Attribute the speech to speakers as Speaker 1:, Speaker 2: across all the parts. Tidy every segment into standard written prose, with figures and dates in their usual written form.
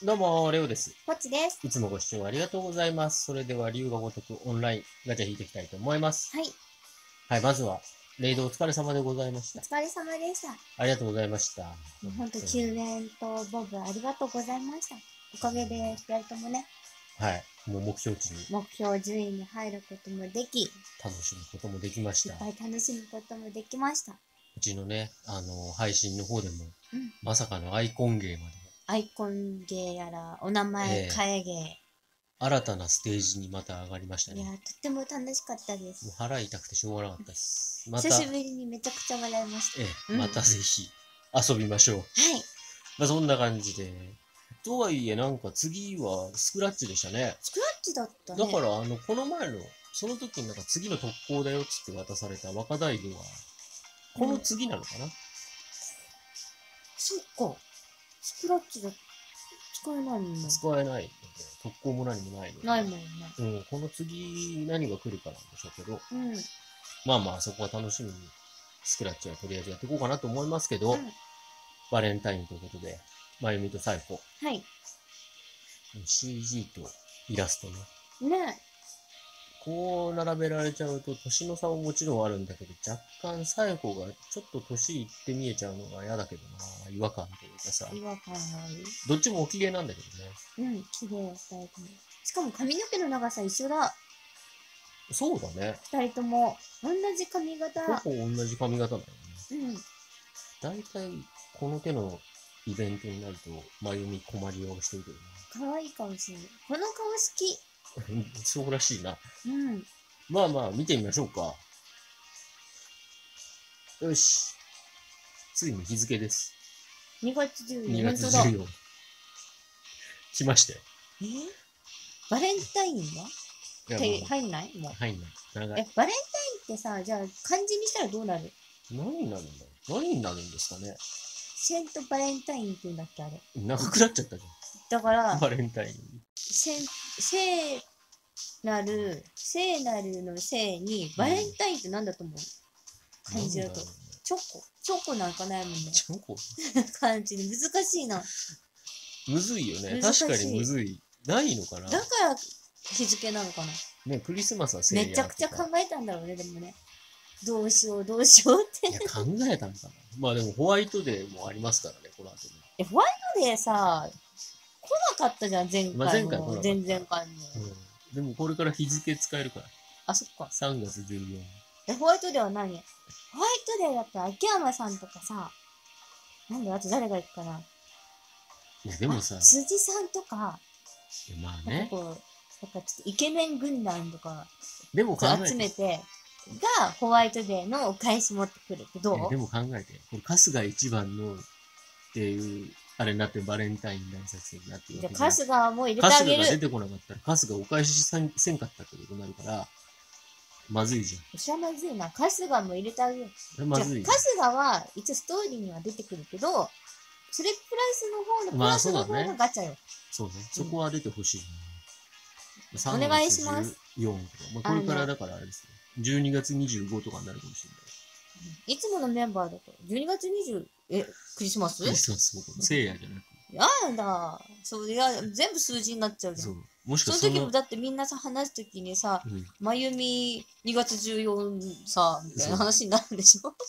Speaker 1: どうも、レオです。
Speaker 2: ポチです。
Speaker 1: いつもご視聴ありがとうございます。それでは、龍が如くオンラインガチャ引いていきたいと思います。
Speaker 2: はい。
Speaker 1: はい、まずは、レイドお疲れ様でございました。
Speaker 2: お疲れ様でした。
Speaker 1: ありがとうございました。
Speaker 2: ほんと、救援とボブありがとうございました。おかげで、二人ともね、
Speaker 1: はい、もう目標値に
Speaker 2: 目標順位に入ることもでき、いっ
Speaker 1: 楽しむこともできました。
Speaker 2: ぱい楽しむこともできました。
Speaker 1: うちのね、配信の方でも、
Speaker 2: うん。
Speaker 1: まさかのアイコン芸まで、
Speaker 2: アイコンゲーやら、お名前変えゲ
Speaker 1: 新たなステージにまた上がりました
Speaker 2: ー。いや
Speaker 1: ね。
Speaker 2: とっても楽しかったで
Speaker 1: もう
Speaker 2: す。
Speaker 1: 腹痛くてしょうがなかったです。また、
Speaker 2: 久しぶりにめちゃくちゃ笑いました。
Speaker 1: またぜひ遊びましょう。
Speaker 2: はい。
Speaker 1: まあそんな感じで。とはいえ、なんか次はスクラッチでしたね。
Speaker 2: スクラッチだったね。
Speaker 1: だから、この前の、その時になんか次の特攻だよっつって渡された若大魚は、この次なのかな、
Speaker 2: そっか。スクラッチだ。使えないもんね。
Speaker 1: 使えないので、特攻も何もないので。
Speaker 2: ないもんね。
Speaker 1: この次何が来るかなんでしょうけど、
Speaker 2: うん。
Speaker 1: まあまあそこは楽しみに、スクラッチはとりあえずやっていこうかなと思いますけど、
Speaker 2: うん。
Speaker 1: バレンタインということで、まゆみとサイコ、
Speaker 2: はい。
Speaker 1: CG とイラストね。
Speaker 2: ね
Speaker 1: こう並べられちゃうと、年の差ももちろんあるんだけど、若干サイコがちょっと年いって見えちゃうのが嫌だけどな、違和感というかさ。
Speaker 2: 違和感がある。
Speaker 1: どっちもお綺麗なんだけどね。
Speaker 2: うん、綺麗二人とも。しかも髪の毛の長さ一緒だ。
Speaker 1: そうだね。
Speaker 2: 二人とも。同じ髪型。
Speaker 1: ほぼ同じ髪型だよね。
Speaker 2: うん。
Speaker 1: だいたいこの手のイベントになると、まゆみ困りようしてるけど
Speaker 2: 可愛いかもしれない。この顔好き。
Speaker 1: ね。そうらしいな。
Speaker 2: うん。
Speaker 1: まあまあ、見てみましょうか。よし。ついに日付です。
Speaker 2: 2月14
Speaker 1: 2
Speaker 2: 日。
Speaker 1: 月
Speaker 2: 本当だ。
Speaker 1: 14。来ましたよ。
Speaker 2: バレンタインは手
Speaker 1: いやもう
Speaker 2: 入んないもう。
Speaker 1: 入んない。長い。
Speaker 2: バレンタインってさ、じゃあ漢字にしたらどうなる？
Speaker 1: 何になるんだろう、何になるんですかね。
Speaker 2: セントバレンタインって言うんだっけあれ。
Speaker 1: 長くなっちゃったじ
Speaker 2: だか
Speaker 1: ゃん。
Speaker 2: ら、
Speaker 1: バレンタイン。
Speaker 2: 聖なるの聖に、バレンタインって何だと思う？漢字だと。チョコなんかないもんね。
Speaker 1: チョコ
Speaker 2: 漢字で難しいな。
Speaker 1: むずいよね。
Speaker 2: 難しい
Speaker 1: 確かにむずい。ないのかな。
Speaker 2: だから日付なのかな。
Speaker 1: ね、クリスマスは聖夜
Speaker 2: めちゃくちゃ考えたんだろうね、でもね。どうしようって。
Speaker 1: いや、考えたんかな。まあでもホワイトデーもありますからね、この後ね。
Speaker 2: ホワイトデーさ、来なかったじゃん、前
Speaker 1: まあ前回来な
Speaker 2: 回も。
Speaker 1: かった
Speaker 2: 前々回も。
Speaker 1: でもこれから日付使えるから。
Speaker 2: あ、そっか。
Speaker 1: 3月14。
Speaker 2: ホワイトデーは何？ホワイトデーだったら秋山さんとかさ、なんであと誰が行くかな。
Speaker 1: いや、でもさ、
Speaker 2: 辻さんとか、
Speaker 1: まあ
Speaker 2: なんか
Speaker 1: ね。
Speaker 2: こう、なんかちょっとイケメン軍団とか
Speaker 1: でも考えて。
Speaker 2: 集めて、がホワイトデーのお返し持ってくるけど、
Speaker 1: でも考えて。これ春日一番のっていう、あれになってバレンタイン大作戦になってるわけ
Speaker 2: じゃあ春日も入れてあ
Speaker 1: 春日
Speaker 2: げる。
Speaker 1: が出てこなかったら、春日お返しせんかったってことになるから、まずいじ
Speaker 2: それはまずいな。春日も入れてあげる。
Speaker 1: ゃん。まずい。
Speaker 2: 春日は一応ストーリーには出てくるけど、それプラスの方の、プラスの方のガチャよ。
Speaker 1: そうね。そこは出てほしい、
Speaker 2: お願いします。
Speaker 1: 4とか。まあ、これからだからあれですね。12月25とかになるかもしれない。
Speaker 2: いつものメンバーだと、12月20、クリスマス？
Speaker 1: クリスマスも聖夜じゃなく。
Speaker 2: やだ。そう、いや、全部数字になっちゃうじゃん。
Speaker 1: もしか
Speaker 2: その時もだってみんなさ、話す時にさ、まゆみ2月14さ、みたいな話になるんでしょ？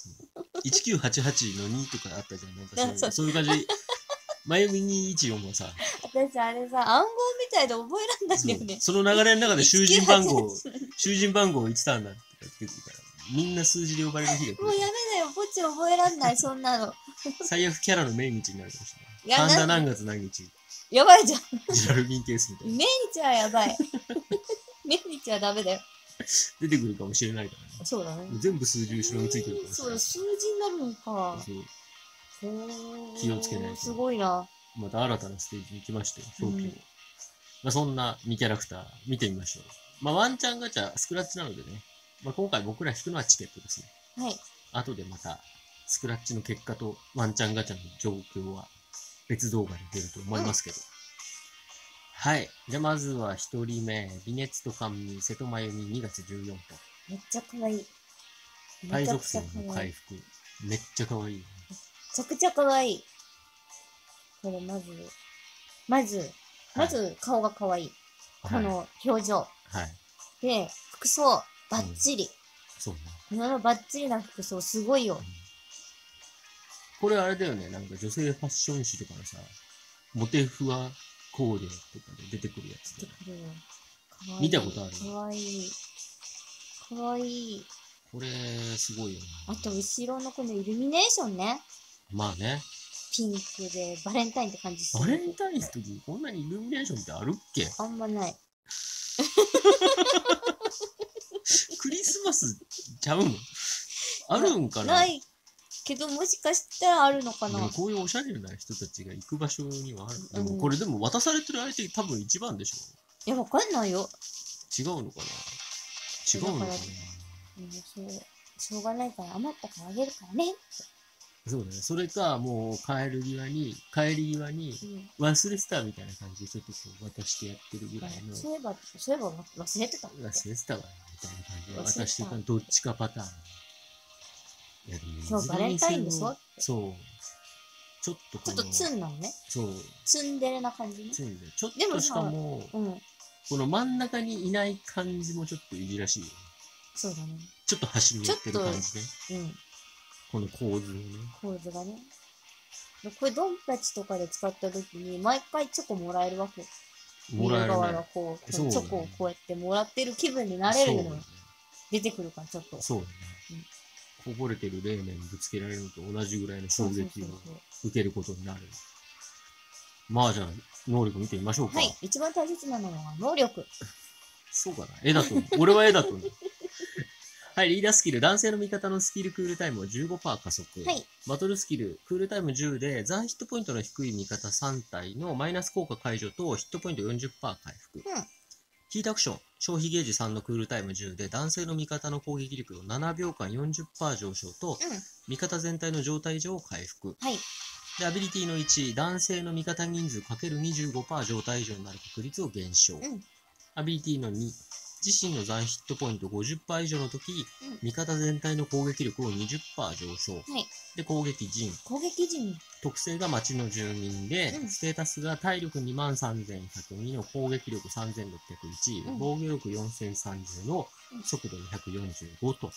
Speaker 1: 1988の2とかあったじゃん。なんかそういう感じ。まゆみ214もさ、
Speaker 2: 私あれさ、暗号みたいで覚えらんないんだよね。
Speaker 1: その流れの中で囚人番号いつたんだって言ってるから、みんな数字で呼ばれる日が来る。
Speaker 2: もうやめなよ、ポチ覚えらんない、そんなの。
Speaker 1: 最悪キャラの命日になるかもしれない。神田何月何日。
Speaker 2: やばいじゃん。
Speaker 1: ジラルミンケースみたいな。
Speaker 2: 命日はやばい。命日はダメだよ。
Speaker 1: 出てくるかもしれないからね。
Speaker 2: そうだね。
Speaker 1: 全部数字後ろについてるから
Speaker 2: そうだ、数字になるのか。
Speaker 1: 気をつけないと。
Speaker 2: すごいな。
Speaker 1: また新たなステージに行きましたよ、表記を。まあそんな2キャラクター見てみましょう。まあワンチャンガチャ、スクラッチなのでね。まあ今回僕ら引くのはチケットですね。
Speaker 2: はい。
Speaker 1: 後でまた、スクラッチの結果とワンチャンガチャの状況は別動画で出ると思いますけど。はい。じゃあまずは1人目、微熱と甘味、瀬戸真由美2月14と。
Speaker 2: めっちゃ可愛い。
Speaker 1: 海賊船の回復。めっちゃ可愛い。
Speaker 2: めちゃくちゃ可愛い。これまず、 まず顔が可愛い。この表情。
Speaker 1: はい。
Speaker 2: で、服装、バッチリ。
Speaker 1: そうね。
Speaker 2: このバッチリな服装、すごいよ。
Speaker 1: これあれだよね、なんか女性ファッション誌とかのさ、モテフワコーデとかで出てくるやつで。
Speaker 2: 出てくるよ。かわいい。
Speaker 1: 見たことある？
Speaker 2: かわいい。かわいい。
Speaker 1: これ、すごいよね。
Speaker 2: あと、後ろのこのイルミネーションね。
Speaker 1: まあね。
Speaker 2: ピンクで、バレンタインって感じする。
Speaker 1: バレンタインの時にこんなにイルミネーションってあるっけ？
Speaker 2: あんまない。
Speaker 1: クリスマスちゃうの？あるんかな？
Speaker 2: ないけど、もしかしたらあるのかな。
Speaker 1: でもこういうおしゃれな人たちが行く場所にはある。
Speaker 2: うん
Speaker 1: でもこれでも渡されてる相手多分一番でしょ？
Speaker 2: いや、わかんないよ。
Speaker 1: 違うのかな？違うのかな？
Speaker 2: しょうがないから余ったからあげるからね。
Speaker 1: そうだね。それか、もう帰り際に忘れてたみたいな感じでちょっとこう渡してやってるぐらいの。
Speaker 2: そういえば忘れてた。
Speaker 1: 忘れてたわ、みたいな感じで渡してたどっちかパターン。いやでも
Speaker 2: 今日バレンタインでしょ？
Speaker 1: そう。ちょっと
Speaker 2: ツンなのね。
Speaker 1: そう。
Speaker 2: ツンデレな感じね。
Speaker 1: ツンで。ちょっとしかも、この真ん中にいない感じもちょっといじらしいよね。
Speaker 2: そうだね。
Speaker 1: ちょっと端に寄ってる感じね。この構図のね。
Speaker 2: 構図がね。これドンパチとかで使った時に毎回チョコもらえるわけ。
Speaker 1: もらえる、ね。
Speaker 2: 側がこう、チョコをこうやってもらってる気分になれるのよ。出てくるからちょっと。
Speaker 1: そうだね。こぼれてる冷麺にぶつけられるのと同じぐらいの衝撃を受けることになる。まあじゃあ、能力見てみましょうか。
Speaker 2: はい。一番大切なのは能力。
Speaker 1: そうかな。絵だと。俺は絵だと。はい、リーダースキル。男性の味方のスキルクールタイムを 15% 加速。
Speaker 2: はい。
Speaker 1: バトルスキル。クールタイム10で、残ヒットポイントの低い味方3体のマイナス効果解除とヒットポイント 40% 回復。ヒートアクション。消費ゲージ3のクールタイム10で、男性の味方の攻撃力の7秒間 40% 上昇と、味方全体の状態上を回復。
Speaker 2: はい。
Speaker 1: で、アビリティの1、男性の味方人数 ×25% 状態以上になる確率を減少。アビリティの2、自身の残ヒットポイント 50% 以上の時、味方全体の攻撃力を 20% 上昇。で、攻撃陣。特性が町の住民で、ステータスが体力23102の攻撃力3601、防御力4030の速度245と。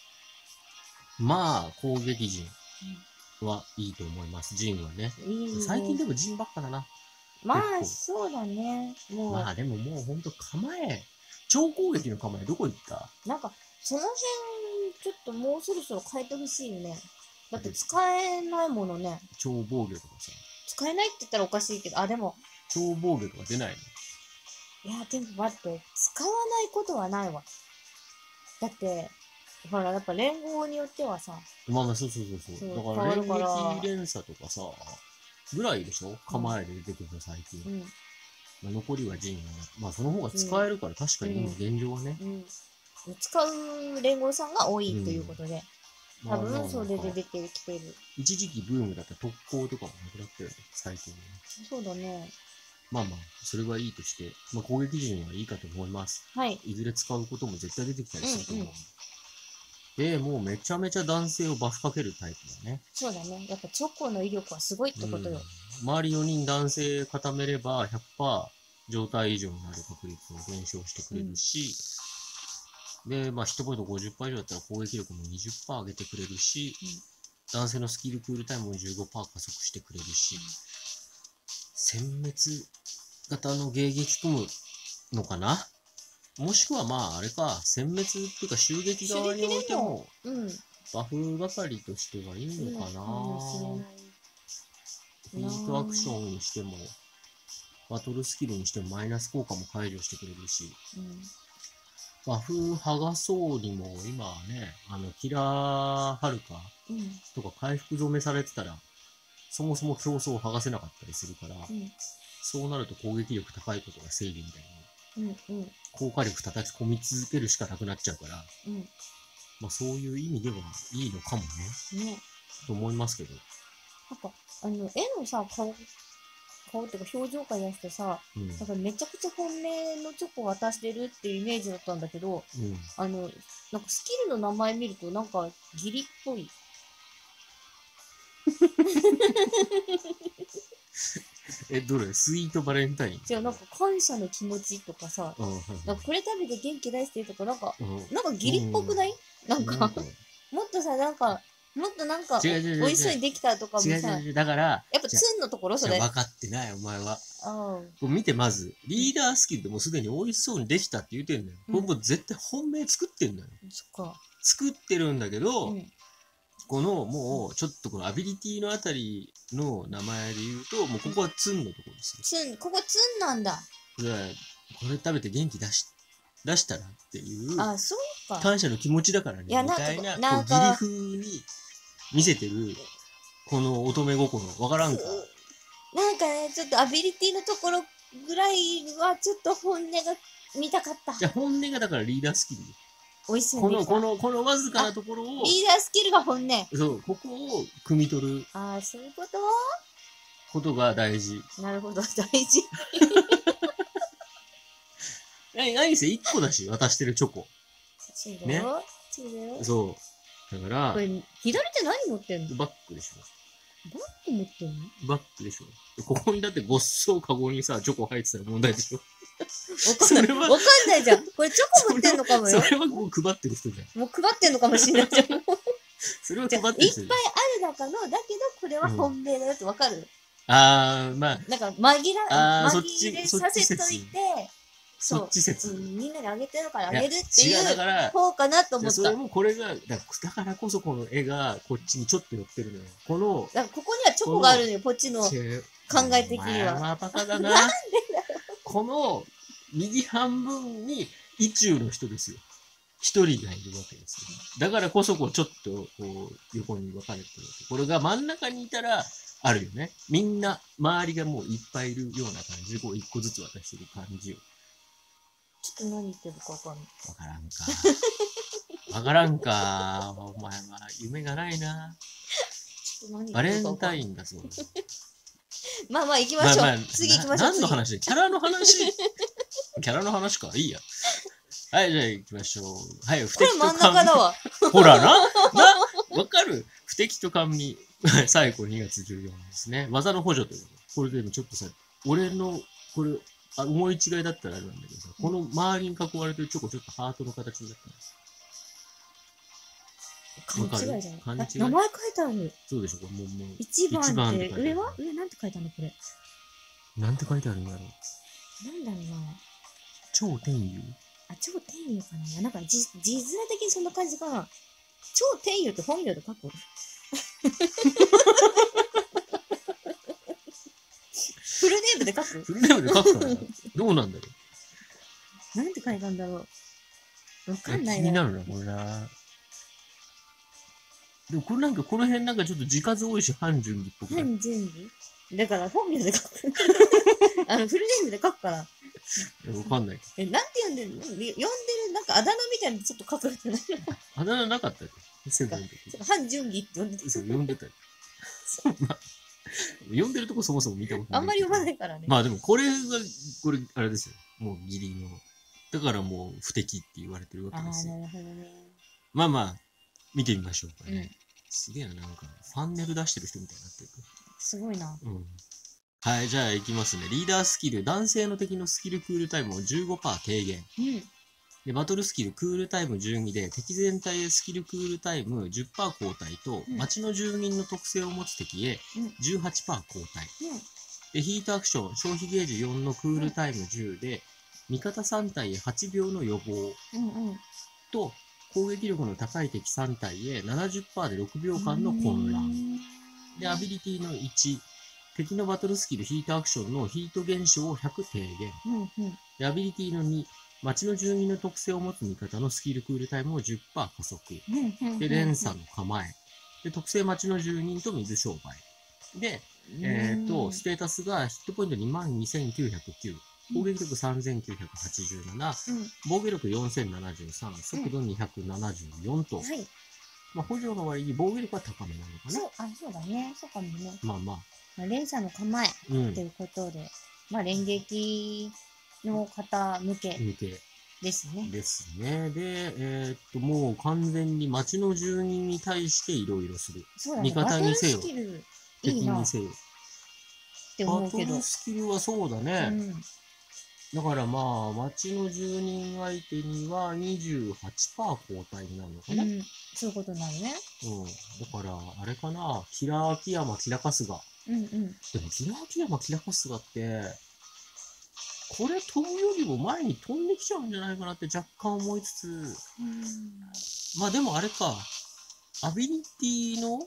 Speaker 1: まあ、攻撃陣はいいと思います。陣はね。最近でも陣ばっかだな。
Speaker 2: まあ、そうだね。
Speaker 1: まあでももうほんと構え。超攻撃の構えどこ行った？
Speaker 2: なんか、その辺、ちょっともうそろそろ変えてほしいよね。だって使えないものね。
Speaker 1: 超防御とかさ。
Speaker 2: 使えないって言ったらおかしいけど、でも。
Speaker 1: 超防御とか出ない
Speaker 2: の？いや、でも待って、使わないことはないわ。だって、ほら、やっぱ連合によってはさ。
Speaker 1: まあそう。だから連撃連鎖とかさ、ぐらいでしょ？構えで出てくるの最近。残りは陣はね。まあその方が使えるから確かに今現状はね。
Speaker 2: 使う連合さんが多いということで。多分それで出てきてる。
Speaker 1: 一時期ブームだった特攻とかもなくなったよね、最近ね。
Speaker 2: そうだね。
Speaker 1: まあまあ、それはいいとして、まあ攻撃陣はいいかと思います。
Speaker 2: はい。
Speaker 1: いずれ使うことも絶対出てきたりすると思う。で、もうめちゃめちゃ男性をバフかけるタイプだね。
Speaker 2: そうだね。やっぱチョコの威力はすごいってことよ。
Speaker 1: 周り4人男性固めれば 100% 状態以上になる確率を減少してくれるし、で、まあヒットポイント 50% 以上だったら攻撃力も 20% 上げてくれるし、男性のスキルクールタイムも 15% 加速してくれるし、殲滅型の迎撃組むのかな？もしくはまああれか、殲滅っていうか襲撃側においても、バフ係としてはいいのかな？ヒートアクションにしても、バトルスキルにしてもマイナス効果も解除してくれるし、バフ剥がそうにも今はね、キラーはるかとか回復止めされてたら、そもそも競争を剥がせなかったりするから、そうなると攻撃力高いことが正義みたいに、効果力叩き込み続けるしかなくなっちゃうから、まあそういう意味ではいいのかもね。と思いますけど。
Speaker 2: なんか、絵のさ、顔っていうか表情から出してさ、なんかめちゃくちゃ本命のチョコ渡してるっていうイメージだったんだけど、なんかスキルの名前見るとなんかギリっぽい。
Speaker 1: どれスイートバレンタイン？
Speaker 2: じゃあなんか感謝の気持ちとかさ、なんかこれ食べて元気出してとか、なんか義理っぽくない？なんか、もっとさ、なんか、もっとなんか、美味しそうにできたとかもさ、
Speaker 1: だから、
Speaker 2: やっぱツンのところそれ。
Speaker 1: 分かってない、お前は。見てまず、リーダースキルでもうすでに美味しそうにできたって言うてんだよ。これもう絶対本命作ってんだよ。
Speaker 2: そっか。
Speaker 1: 作ってるんだけど、このもうちょっとこのアビリティのあたりの名前で言うと、もうここはツンのところです
Speaker 2: よ。ここツンなんだ。
Speaker 1: これ食べて元気出したらっていう、
Speaker 2: あ、そうか。
Speaker 1: 感謝の気持ちだからね、みたいな、義理風に見せてる、この乙女心、わからんか。
Speaker 2: なんかね、ちょっとアビリティのところぐらいはちょっと本音が見たかった。
Speaker 1: じゃあ本音がだからリーダースキル。
Speaker 2: 美味しそうにできた。
Speaker 1: このわずかなところを。
Speaker 2: リーダースキルが本音。
Speaker 1: そう、ここを汲み取る。
Speaker 2: ああ、そういう
Speaker 1: ことが大事。
Speaker 2: なるほど、大事。
Speaker 1: 何せ1個だし、渡してるチョコ。
Speaker 2: そうだよ。
Speaker 1: そう。だから。
Speaker 2: これ、左手何持ってんの？
Speaker 1: バッグでしょ。
Speaker 2: バッグ持ってんの？
Speaker 1: バッグでしょ。ここにだってごっそカゴにさ、チョコ入ってたら問題でしょ。
Speaker 2: わかんないじゃん。これチョコ持ってんのかもよ。
Speaker 1: それはもう配ってる人じゃん。
Speaker 2: もう配ってんのかもしれないじゃん。
Speaker 1: それは配ってる人
Speaker 2: いっぱいある中の、だけどこれは本命だよってわかる？
Speaker 1: まあ。なん
Speaker 2: か紛れさせといて、
Speaker 1: そっち説。
Speaker 2: みんなにあげてるからあげるっていう方かなと思った。
Speaker 1: それもこれが、だからこそこの絵がこっちにちょっと寄ってるのよ。こ
Speaker 2: こにはチョコがあるのよ、こっちの考え的には。
Speaker 1: まあバカだな。この右半分に意中の人ですよ。一人がいるわけですよ。だからこそちょっと横に分かれてるわけ。これが真ん中にいたらあるよね。みんな周りがもういっぱいいるような感じで一個ずつ渡してる感じよ。
Speaker 2: ちょっと何言ってるかわかんない。
Speaker 1: わからんか。お前は夢がないな。バレンタインだそうです。
Speaker 2: まあ行きましょう。次行きましょう。
Speaker 1: 何の話？キャラの話？キャラの話か。いいや。はい、じゃあ行きましょう。はい、
Speaker 2: 不適と甘味。これ真ん中だわ。
Speaker 1: ほらな。わかる？不適と甘味。最後2月14日ですね。技の補助という。これでもちょっとさ、俺の、これ、思い違いだったらあれなんだけどさ、この周りに囲まれてるチョコちょっとハートの形になった
Speaker 2: 勘違いじゃない？名前書いてある。
Speaker 1: そうでしょ、これもう。
Speaker 2: 1番って、上は？上なんて書いてあるのこれ。
Speaker 1: なんて書いてあるんだろう。
Speaker 2: なんだろうな。
Speaker 1: 超天佑？
Speaker 2: 超天佑かな。なんか字面的にそんな感じかな。超天佑って本名で書く？フルネームで書く？
Speaker 1: フルネームで書くかな。どうなんだろ
Speaker 2: う。なんて書いたんだろう。わかんないね。
Speaker 1: 気になるな、これな。でもこれこの辺ちょっと字数多いし、半順義っぽくない？
Speaker 2: 半順義？だから本名で書く。フルネームで書くから。
Speaker 1: わかんない。
Speaker 2: なんて呼んでるの？呼んでる、あだ名みたいにちょっと書くってないの？
Speaker 1: あだ名なかったよ。
Speaker 2: 半順義って呼んでた。
Speaker 1: そう、呼んでたよ。呼んでるとこそもそも見たことない。
Speaker 2: あんまり呼ばないからね。
Speaker 1: まあでもこれ、あれですよ。もう義理の。だからもう不適って言われてるわけですよ。
Speaker 2: なるほどね。
Speaker 1: まあ、見てみましょうかね。すげえな、ファンネル出してる人みたいになってる。
Speaker 2: すごいな。
Speaker 1: はい、じゃあ行きますね。リーダースキル、男性の敵のスキルクールタイムを 15% 低減。で、バトルスキル、クールタイム12で、敵全体へスキルクールタイム 10% 交代と、町の住民の特性を持つ敵へ 18% 交代。で、ヒートアクション、消費ゲージ4のクールタイム10で、味方3体へ8秒の予防と、攻撃力の高い敵3体へ 70% で6秒間の混乱。で、アビリティの1、敵のバトルスキルヒートアクションのヒート現象を100低減。で、アビリティの2、町の住民の特性を持つ味方のスキルクールタイムを 10% 加速。で、連鎖の構え。で、特性町の住人と水商売。で、ステータスがヒットポイント 22,909。攻撃力 3,987、防御力 4,073、速度274と、まあ補助の割に防御力は高めなのかな。
Speaker 2: そうだね。そうかもね。
Speaker 1: まあ。
Speaker 2: 連鎖の構えということで、まあ連撃の方向けですね。
Speaker 1: ですね。で、もう完全に町の住人に対していろいろする。味方にせよ。敵にせよ。
Speaker 2: って思うけど。
Speaker 1: バトルスキルはそうだね。だからまあ、町の住人相手には28%交代になるのかな。
Speaker 2: そういうことになるね。
Speaker 1: だから、あれかな、キラー秋山、キラ春日。でも、キラー秋山、キラ春日って、これ飛ぶよりも前に飛んできちゃうんじゃないかなって若干思いつつ、まあでもあれか、アビリティの、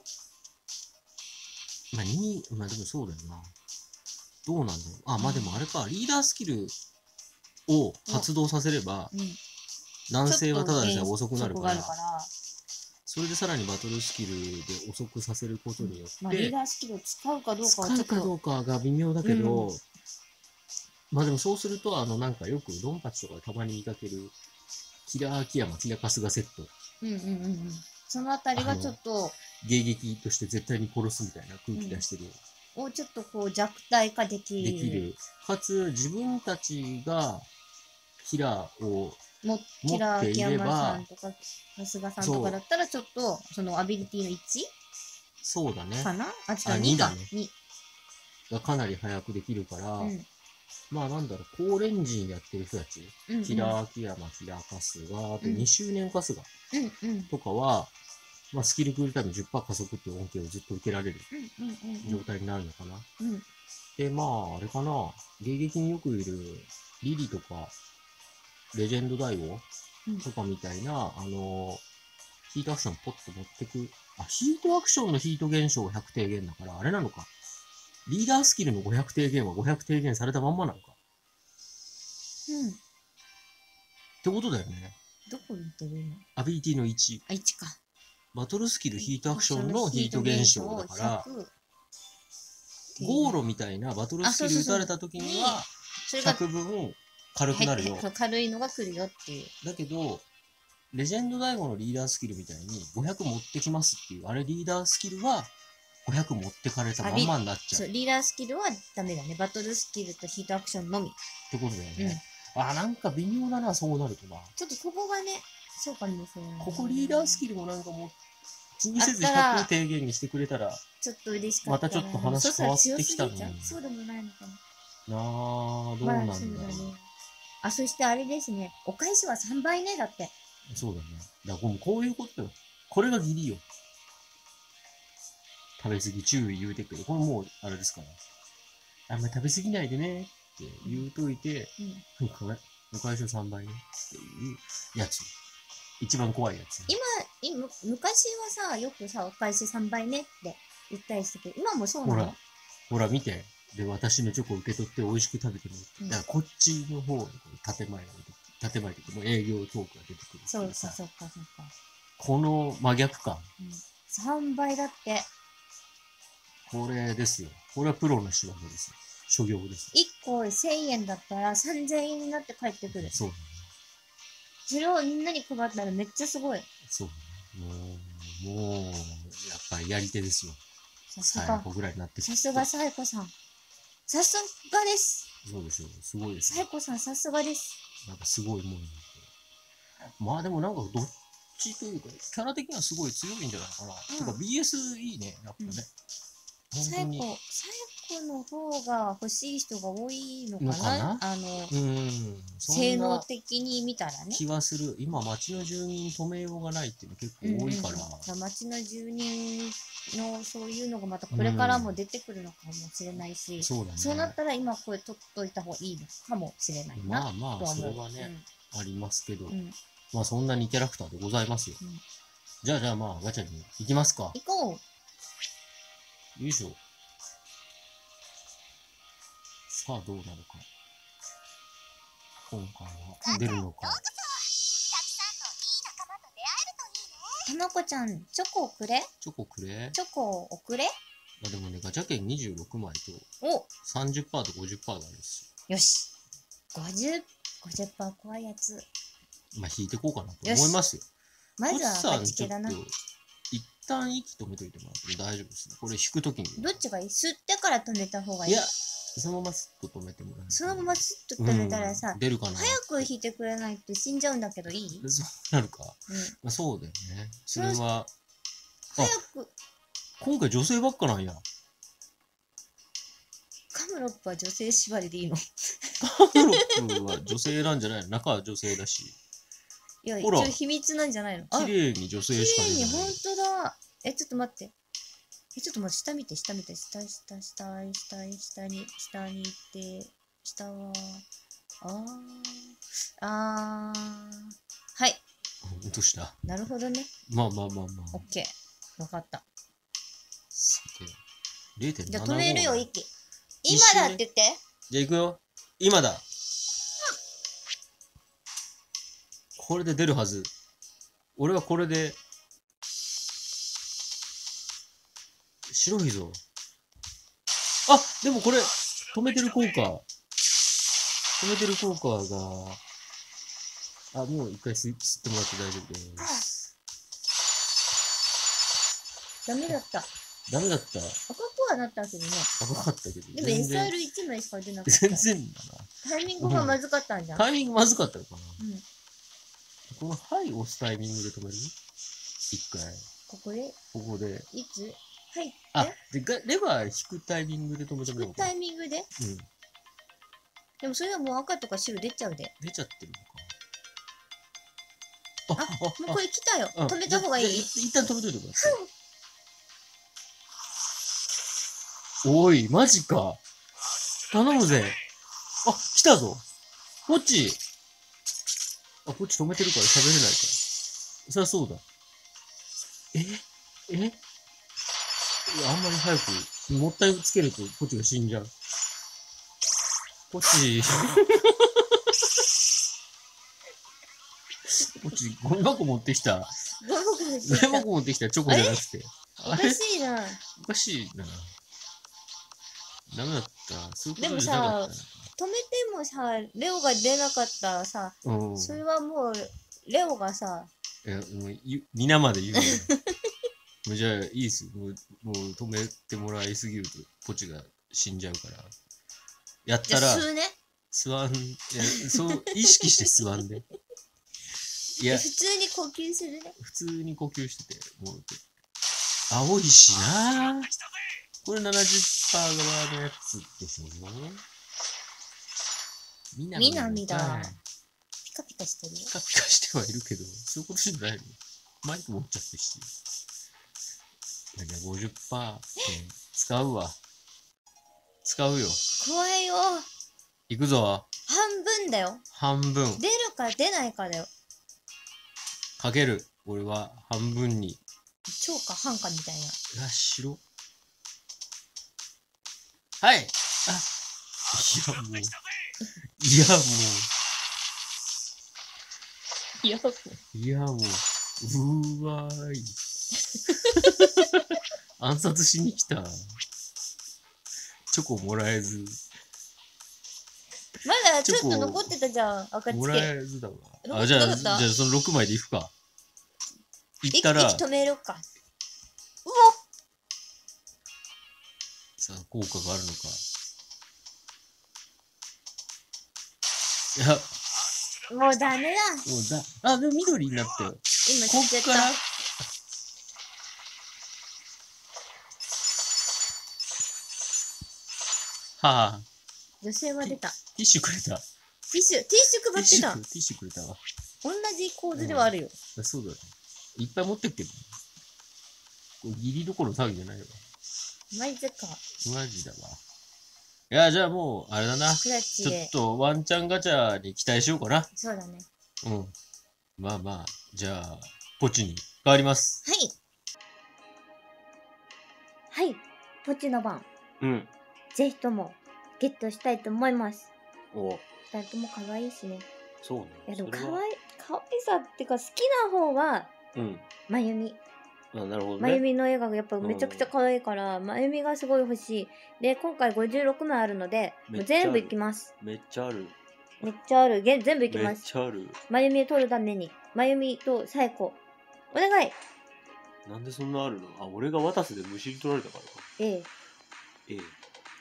Speaker 1: まあでもそうだよな。どうなんだろう。まあでもあれか、リーダースキルを発動させれば、男性はただでさえ遅くなるから、それでさらにバトルスキルで遅くさせることによって、
Speaker 2: リーダースキルを使うかどうかは
Speaker 1: 使うかどうかが微妙だけど、まあでもそうすると、なんかよくドンパチとかでたまに見かける、キラー秋山、キラ春日セット。
Speaker 2: そのあたりがちょっと、
Speaker 1: 迎撃として絶対に殺すみたいな空気出してる。
Speaker 2: をちょっとこう弱体化でき
Speaker 1: る。かつ、自分たちがキラーを持っていれば、
Speaker 2: さんとか春日さんとかだったらちょっと、そのアビリティの 1?
Speaker 1: そうだね。
Speaker 2: かな2だね。
Speaker 1: がかなり早くできるから、まあなんだろう、高レンジやってる人たち、キラー秋山、キラー春日、あと2周年春日とかは、まあスキルクールタイム 10% 加速っていう恩恵をずっと受けられる状態になるのかな。で、まああれかな、迎撃によくいるリリとか、レジェンド大王とかみたいな、ヒートアクションポッと持ってく。ヒートアクションのヒート減少100低減だから、あれなのか。リーダースキルの500低減は500低減されたまんまなのか。ってことだよね。
Speaker 2: どこに言ってるの？
Speaker 1: アビリティの1。
Speaker 2: 1か。
Speaker 1: バトルスキルヒートアクションのヒート減少だから、ゴーロみたいなバトルスキル打たれた時には、100分軽くなるよ。
Speaker 2: 軽いのが来るよっていう。
Speaker 1: だけど、レジェンド大悟のリーダースキルみたいに500持ってきますっていう、あれリーダースキルは500持ってかれたまんまになっちゃう。
Speaker 2: そう、リーダースキルはダメだね。バトルスキルとヒートアクションのみ。
Speaker 1: ってことだよね。なんか微妙だな、そうなるとな。
Speaker 2: ちょっとここがね、そうかもしれない。
Speaker 1: ここリーダースキルもなんかもう、気にせず100低減にしてくれたら、
Speaker 2: ちょっと嬉しかった。
Speaker 1: またちょっと話変わってきたのに。
Speaker 2: そうでもないのか
Speaker 1: な。どうなんだろう。
Speaker 2: そしてあれですね。お返しは3倍ね、だって。
Speaker 1: そうだね。だからこういうことよ。これが義理よ。食べ過ぎ注意言うてくる。これもう、あれですから。あんまり食べ過ぎないでねって言うといて、お返しを3倍ねっていうやつ。一番怖いやつ。
Speaker 2: 昔はさ、よくさ、お返し3倍ねって言ったりしたけど、今もそうなの？
Speaker 1: ほら見て。で、私のチョコを受け取って美味しく食べてね。だからこっちの方に建前でも営業トークが出てくる。
Speaker 2: そうか。
Speaker 1: この真逆感。
Speaker 2: 3倍だって。
Speaker 1: これですよ。これはプロの仕業ですよ。諸行です。
Speaker 2: 1個1000円だったら3000円になって帰ってくる。
Speaker 1: そうだね。
Speaker 2: それをみんなに配ったらめっちゃすごい。
Speaker 1: そうだね。もう、やっぱりやり手ですよ。最後ぐらいになってきて。
Speaker 2: さすがサイコさん。さすがです。
Speaker 1: そうですよ。すごいです。
Speaker 2: サイコさんさすがです。
Speaker 1: なんかすごいもん。まあでもなんかどっちというか、キャラ的にはすごい強いんじゃないかな。てか BS いいね、やっぱね。
Speaker 2: サイコの方が欲しい人が多いのかな？性能的に見たらね。
Speaker 1: 気はする。今、町の住人止めようがないっていうの結構多いから。
Speaker 2: 町の住人のそういうのがまたこれからも出てくるのかもしれないし、そうなったら今これ取っといた方がいいのかもしれないな。
Speaker 1: まあ、それはね、ありますけど、まあそんな2キャラクターでございますよ。じゃあまあ、ガチャに行きますか。
Speaker 2: 行こう。
Speaker 1: よいしょ。さあ、どうなるか。今回は出るのか。
Speaker 2: たまこちゃん、チョコをくれ？
Speaker 1: チョコくれ？
Speaker 2: チョコをくれ？
Speaker 1: でもね、ガチャ券26枚と 30% と 50% があるんです
Speaker 2: よ。よし。50% 怖いやつ。
Speaker 1: まあ、引いていこうかなと思いますよ。
Speaker 2: まずは勝ち気だな。
Speaker 1: 一旦息止めといてもらって大丈夫ですね。これ引くときに。
Speaker 2: どっちがいい？吸ってから止めた方がいい？
Speaker 1: いや、そのままスッと止めてもらう。
Speaker 2: そのままスッと止めたらさ、
Speaker 1: 出るかな。
Speaker 2: 早く引いてくれないと死んじゃうんだけどいい？
Speaker 1: そうなるか。まあそうだよね。それは。
Speaker 2: 早く。
Speaker 1: 今回女性ばっかなんや。
Speaker 2: カムロップは女性縛りでいいの？
Speaker 1: パムロップは女性なんじゃないの？中は女性だし。
Speaker 2: いや、一
Speaker 1: ほら
Speaker 2: 応秘密なんじゃないの？あ、
Speaker 1: 綺麗に女性しか
Speaker 2: 綺麗に、
Speaker 1: 出ない。
Speaker 2: ほんとだ。ちょっと待って。ちょっと待って、下見て、下に行って、下は、はい。
Speaker 1: どうした？
Speaker 2: なるほどね。
Speaker 1: まあ。オッ
Speaker 2: ケー。わかった。
Speaker 1: さて、0.75。
Speaker 2: じゃあ止めるよ、息。今だって言って。
Speaker 1: じゃあ行くよ。今だ。これで出るはず。俺はこれで、白いぞ。あ、でもこれ、止めてる効果が、もう一回吸ってもらって大丈夫です。
Speaker 2: ダメだった。
Speaker 1: ダメだった。
Speaker 2: 赤くはなったけどね。
Speaker 1: 赤かったけど。
Speaker 2: でも SR1 枚しか出なかった。
Speaker 1: 全然だな。
Speaker 2: タイミングがまずかったんじゃん。
Speaker 1: タイミングまずかったのかな。
Speaker 2: うん。
Speaker 1: このはい押すタイミングで止める？一回。
Speaker 2: ここでいつ？はい。
Speaker 1: で、レバー引くタイミングで止めてもらおうか。
Speaker 2: 引くタイミングで？
Speaker 1: うん。
Speaker 2: でもそれはもう赤とか白出ちゃうで。
Speaker 1: 出ちゃってる
Speaker 2: も
Speaker 1: のか。
Speaker 2: うこれ来たよ。止めた方がいい？
Speaker 1: 一旦止めといてください。おい、マジか。頼むぜ。来たぞ。ポチ。ポチ止めてるから喋れないか。そりゃそうだ。あんまり早く、もったいつけるとポチが死んじゃう。ポチ。ポチ、ゴミ箱持ってきた。ゴミ箱持ってきたチョコじゃなくて。
Speaker 2: おかしいな。
Speaker 1: おかしいな。ダメだった。そういうこ
Speaker 2: でも
Speaker 1: とじゃなか
Speaker 2: さ、止めてもさ、レオが出なかったらさ、それはもう、レオがさ、
Speaker 1: もう皆まで言うの。もうじゃあいいっす。もう止めてもらいすぎるとポチが死んじゃうから。やったら、吸わん、そう意識して吸わんで。いや、
Speaker 2: 普通に呼吸するね。
Speaker 1: 普通に呼吸してて、もう、青いしな。これ 70% 側のやつでしょ。
Speaker 2: 南だ。ピカピカしてるよ。
Speaker 1: ピカピカしてはいるけど、そういうことじゃないの。マイク持っちゃってし。だから 50% 使うわ。使うよ。
Speaker 2: 怖いよ。
Speaker 1: いくぞ。
Speaker 2: 半分だよ。
Speaker 1: 半分。
Speaker 2: 出るか出ないかだよ。
Speaker 1: かける。俺は半分に。
Speaker 2: 超か半かみたいな。
Speaker 1: 白。はい。いやもう。うわーい。暗殺しに来た。チョコもらえず。
Speaker 2: まだちょっと残ってたじゃん、赤つけ。
Speaker 1: もらえずだわ。じゃあその6枚でいくか。いったら。
Speaker 2: 息止めるか。うお！
Speaker 1: さあ、効果があるのか。いや。
Speaker 2: もうダメだ。
Speaker 1: でも緑になったよ。
Speaker 2: 今こっから。
Speaker 1: はあ。
Speaker 2: 女性は出た。
Speaker 1: ティッシュくれた。
Speaker 2: ティッシュ配ってた。
Speaker 1: ティッシュくれたわ。
Speaker 2: 同じ構図ではあるよ。
Speaker 1: そうだね。いっぱい持ってっけど。これギリどころの騒ぎじゃないわ。
Speaker 2: マジか。
Speaker 1: マジだわ。いや、じゃあもう、あれだな。ちょっとワンチャンガチャに期待しようかな。
Speaker 2: そうだね。
Speaker 1: うん。まあ、じゃあ、ポチに変わります。
Speaker 2: はい。ポチの番。
Speaker 1: うん。
Speaker 2: ぜひとも、ゲットしたいと思います。
Speaker 1: お。
Speaker 2: 二人とも可愛いしね。
Speaker 1: そうね。
Speaker 2: いやでも可愛さっていうか好きな方は、まゆみ。
Speaker 1: なるほどね。
Speaker 2: まゆみの絵がやっぱめちゃくちゃ可愛いから、まゆみがすごい欲しい。で、今回56枚あるので、全部いきます。
Speaker 1: めっちゃある。
Speaker 2: 全部いきます。
Speaker 1: めっちゃある。
Speaker 2: まゆみを取るために、まゆみとさえこ。お願い。
Speaker 1: なんでそんなあるの？俺が渡すでむしり取られたからか。いくよ。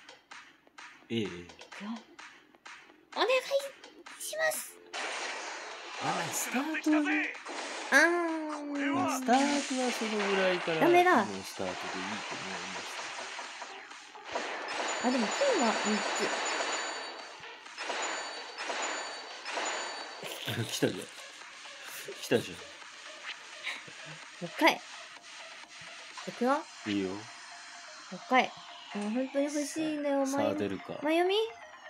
Speaker 2: お願いします。
Speaker 1: スタートはね。スタートはそのぐらいから。
Speaker 2: ダメだ。
Speaker 1: もうスタートでいいと思います。
Speaker 2: あ、でも金は3
Speaker 3: 来たじゃん。来たじ
Speaker 2: つ。もう一回。いくよ。も
Speaker 3: ゃん。いいよ。
Speaker 2: う一回。もう本当に欲しいんだよ、
Speaker 3: さあ出るか。
Speaker 2: まゆみ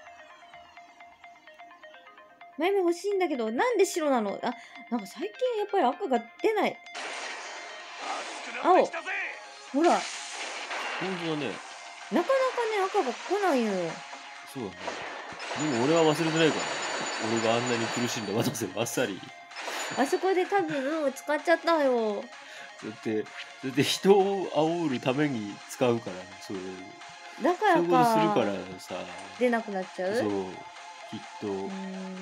Speaker 2: 欲しいんだけど、なんで白なの？あ、なんか最近やっぱり赤が出ない。青。ほら、
Speaker 3: ほんとだね。
Speaker 2: なかなかね、赤が来ないのよ。
Speaker 3: そうだね。でも俺は忘れてないからね。俺があんなに苦しんだ渡せばあっさり。
Speaker 2: あそこで多分運を使っちゃったよ。
Speaker 3: そうやって人を煽るために使うから、そういう。
Speaker 2: だから
Speaker 3: そういうことする
Speaker 2: か、
Speaker 3: からさ。
Speaker 2: 出なくなっちゃう。
Speaker 3: そう。きっと。
Speaker 2: お願いだよ。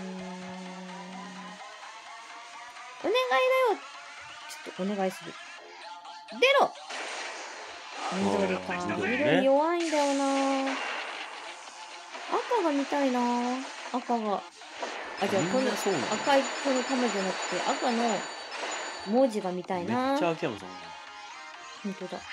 Speaker 2: ちょっとお願いする。出ろ。緑か。
Speaker 3: 緑ね
Speaker 2: 緑弱いんだよな。赤が見たいな。赤が。あ、じゃあこの
Speaker 3: みんなそうなの。
Speaker 2: 赤いこの玉じゃなくて赤の文字が見たい
Speaker 3: めっ
Speaker 2: な。
Speaker 3: ちゃ秋山さん。
Speaker 2: 本当だ。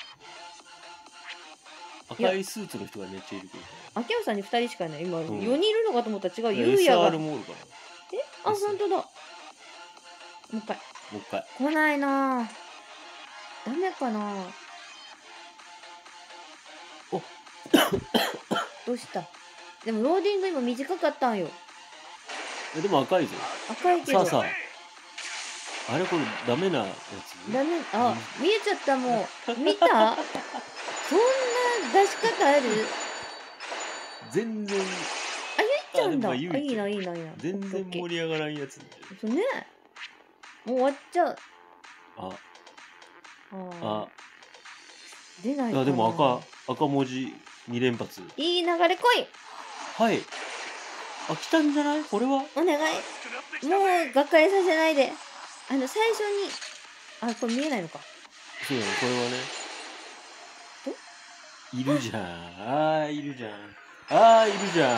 Speaker 3: 赤いスーツの人がめっちゃいるけどね。
Speaker 2: 秋山さんに2人しかいない。今、
Speaker 3: ん
Speaker 2: 4人いるのかと思ったら違う。ゆうやが。
Speaker 3: SR もおるから。
Speaker 2: あ、本当だ。もう一回。
Speaker 3: もう一回。
Speaker 2: 来ないな。ダメかな。
Speaker 3: お
Speaker 2: どうした？でもローディング今短かったんよ。
Speaker 3: でも赤いぞ。
Speaker 2: 赤いけど。
Speaker 3: さあさあ。あれこれダメなやつ？
Speaker 2: ダメ。あ、見えちゃったもう。見た？そんな出し方ある？
Speaker 3: 全然。
Speaker 2: あ、ゆいちゃんだ。あ、いい
Speaker 3: あでもゆいちゃん
Speaker 2: な、いいな、いいな。
Speaker 3: 全然
Speaker 2: オッケーオッケー
Speaker 3: 盛り上がらんやつ。
Speaker 2: そうね。もう終わっちゃう。
Speaker 3: あ、
Speaker 2: あ出ないかな。
Speaker 3: あでも赤文字2連発。
Speaker 2: いい流れ来い。
Speaker 3: はい。あ、来たんじゃない？これは
Speaker 2: お願い。もうがっかりさせないで。最初に。あ、これ見えないのか。
Speaker 3: そうだね、これはね。いるじゃん。ああ、いるじゃん。ああ、いるじゃん。
Speaker 2: や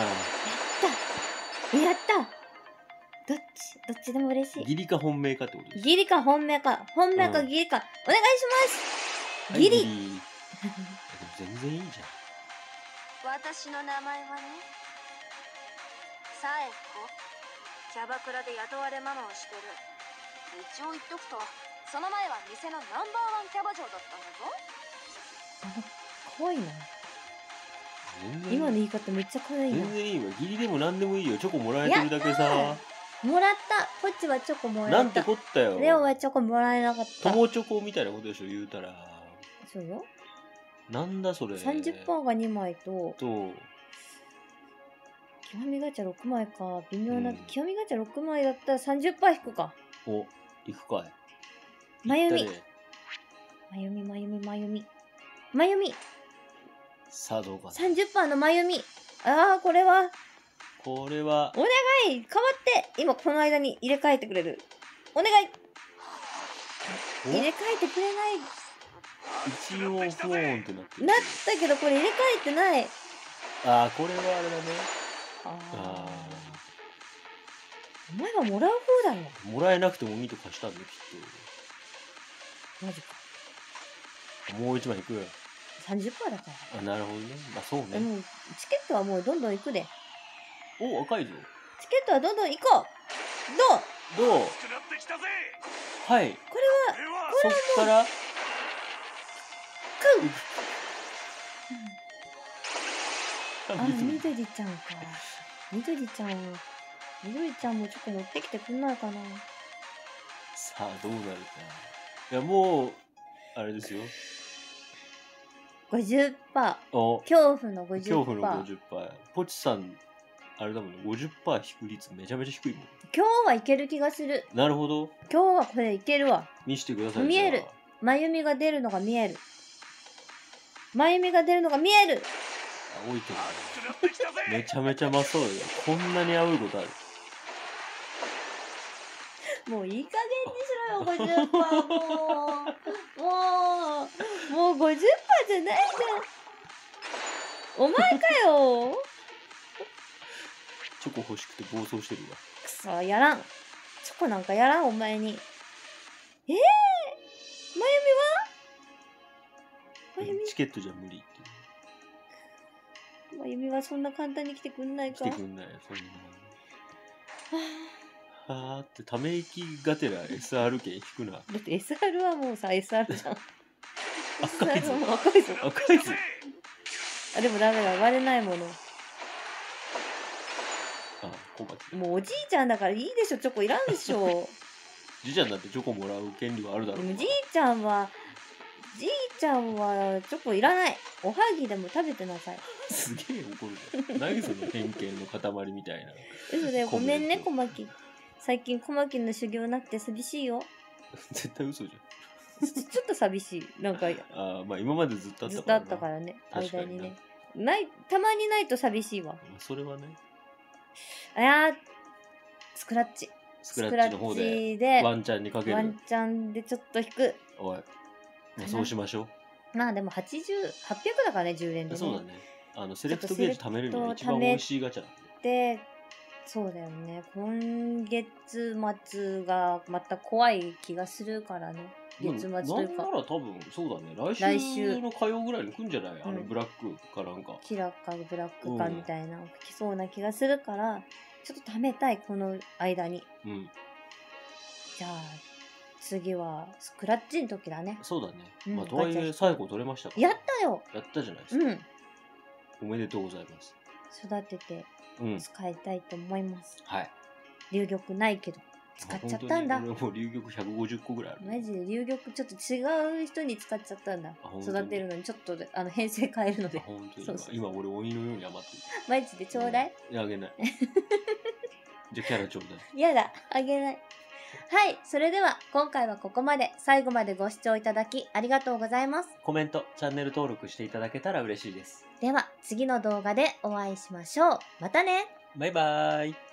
Speaker 2: ったどっちでも嬉しい。
Speaker 3: 義理か本命かってことです。
Speaker 2: ギリか本命か。本命か
Speaker 3: うん
Speaker 2: ギリか。お願いします。
Speaker 3: はい
Speaker 2: ギリ。
Speaker 3: でも全然いいじ
Speaker 4: 私の名前はね、サエコ。キャバクラで雇われママをしてる。一応言っとくと、その前は店のナンバーワンキャバ嬢だったんだぞ。
Speaker 2: 怖いな。
Speaker 3: ゃん。全然
Speaker 2: 今の言い方めっちゃ可愛いな。
Speaker 3: 全然いいわ。義理でも何でもいいよ。チョコもらえてるだけさ。
Speaker 2: もらった。こっちはチョコもらえた。
Speaker 3: なんてこったよ。
Speaker 2: レオはチョコもらえなかった。
Speaker 3: 友チョコみたいなことでしょ、言うたら。
Speaker 2: そうよ。
Speaker 3: なんだそれ。
Speaker 2: 30%が2枚と、
Speaker 3: と、
Speaker 2: 極みガチャ6枚か。微妙な。
Speaker 3: うん
Speaker 2: 極みガチャ6枚だったら 30% 引くか。
Speaker 3: お、行くかい。
Speaker 2: まゆみ
Speaker 3: 行ったね。
Speaker 2: まゆみ。
Speaker 3: さあどうかな。
Speaker 2: 30% のまゆみ。ああ、これは。
Speaker 3: これは、
Speaker 2: はい、変わって。今この間に入れ替えてくれる。お願い。
Speaker 3: お
Speaker 2: 入れ替えてくれない。
Speaker 3: 一応フォーンってなってる。
Speaker 2: なったけどこれ入れ替えてない。
Speaker 3: ああ、これはあれだね。
Speaker 2: あ
Speaker 3: あ
Speaker 2: お前はもらう方だよ。
Speaker 3: あ、もらえなくてもいいと貸したんだよ、き
Speaker 2: マジか。
Speaker 3: っと。もう一枚引くよ。
Speaker 2: 30% だか
Speaker 3: あ、なるほどね。まあそう
Speaker 2: ら。
Speaker 3: ね。
Speaker 2: もうチケットはもうどんどん行くで。
Speaker 3: お、赤いぞ。
Speaker 2: チケットはどんどん行こう。どう？
Speaker 3: どう？はい。
Speaker 2: これは
Speaker 3: そっから、
Speaker 2: くあ、みどりちゃんか。みどりちゃんもチョコ持ってきてくんないかな。
Speaker 3: さあ、どうなるか。いや、もう、あれですよ。
Speaker 2: 50%。
Speaker 3: お、
Speaker 2: 恐怖の 50%。
Speaker 3: 恐怖の 50%。ポチさん、あれだもんね、50% 引く率めちゃめちゃ低いもん。
Speaker 2: 今日はいける気がする。
Speaker 3: なるほど。
Speaker 2: 今日はこれいけるわ。
Speaker 3: 見してください。
Speaker 2: 見える
Speaker 3: じゃあ。
Speaker 2: まゆみが出るのが見える。まゆみが出るのが見える。
Speaker 3: 青いけどね。めちゃめちゃ真っ青だよ。こんなに青いことある。
Speaker 2: もういい加減にしろよ、50%。もう50%じゃないじゃん。お前かよ。
Speaker 3: チョコ欲しくて暴走してるわ。
Speaker 2: くそ、やらん。チョコなんかやらん、お前に。まゆみは
Speaker 3: チケットじゃ無理っていう。
Speaker 2: まゆみはそんな簡単に来てくんないか。
Speaker 3: 来てくんないよ、そんな。はーってため息がてら SR 券引くな。
Speaker 2: だって SR はもうさ SR じゃん。
Speaker 3: 赤いぞ
Speaker 2: SR はもう赤いぞ。
Speaker 3: 赤いぞ。
Speaker 2: あ、でもダメだ、割れないもの。
Speaker 3: あ、小牧。
Speaker 2: もうおじいちゃんだからいいでしょ、チョコいらんでしょ。
Speaker 3: じいちゃんだってチョコもらう権利はあるだろう。
Speaker 2: でもじいちゃんはチョコいらない。おはぎでも食べてなさい。
Speaker 3: すげえ怒るね。何その偏見の塊みたいな。
Speaker 2: 嘘だよ、ごめんね、
Speaker 3: コメン
Speaker 2: 小牧。最近小牧の修行なくて寂しいよ。
Speaker 3: 絶対嘘じ
Speaker 2: ちょっと寂しい。なんか
Speaker 3: ゃん。ああ、まあ今までずっとあっ
Speaker 2: ずっとあ
Speaker 3: たからな。
Speaker 2: ったからね、
Speaker 3: 確かにな
Speaker 2: 間にね。たまにないと寂しいわ。
Speaker 3: それはね、
Speaker 2: あやー、スクラッチ。
Speaker 3: スクラッチの方でワンチャンにかける。
Speaker 2: ワンチャンでちょっと引く。
Speaker 3: おい、まあ、そうしましょ
Speaker 2: まあでも800だからね、10連で
Speaker 3: う。
Speaker 2: ね。
Speaker 3: そうだね。セレクトゲージ貯めるのが一番美味しいガチャなんで。
Speaker 2: で、そうだよね。今月末がまた怖い気がするからね。月末という
Speaker 3: なんな
Speaker 2: か。
Speaker 3: ら多分そうだね。来週の火曜ぐらいに来んじゃない？ブラックかなんか。
Speaker 2: キラかブラックかみたいな来そうな気がするから、ちょっと貯めたい、この間に。
Speaker 3: うん。
Speaker 2: じゃあ、次はスクラッチの時だね。
Speaker 3: そうだね。
Speaker 2: うん
Speaker 3: まあとはいえ最後取れましたから。
Speaker 2: やったよ。
Speaker 3: やったじゃないですか。
Speaker 2: うん。
Speaker 3: おめでとうございます。
Speaker 2: 育てて
Speaker 3: うん。
Speaker 2: 使いたいと思います。
Speaker 3: はい。
Speaker 2: 龍玉ないけど、使っちゃったんだ。
Speaker 3: 俺もう龍玉150個ぐらいある。
Speaker 2: マジで龍玉ちょっと違う人に使っちゃったんだ。
Speaker 3: 本当に
Speaker 2: 育てるのにちょっとで編成変えるので。
Speaker 3: 本当に
Speaker 2: そうそう
Speaker 3: 今俺鬼のように余ってる。
Speaker 2: マジでちょうだい。
Speaker 3: いや、あげない。じゃあキャラちょうだい。
Speaker 2: やだ、あげない。はい、それでは今回はここまで。最後までご視聴いただきありがとうございます。
Speaker 3: コメント、チャンネル登録していただけたら嬉しいです。
Speaker 2: では次の動画でお会いしましょう。またね。
Speaker 3: バイバーイ。